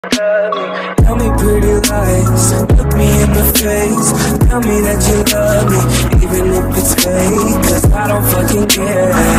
Tell me pretty lies, look me in the face. Tell me that you love me, even if it's fake, 'cause I don't fucking care.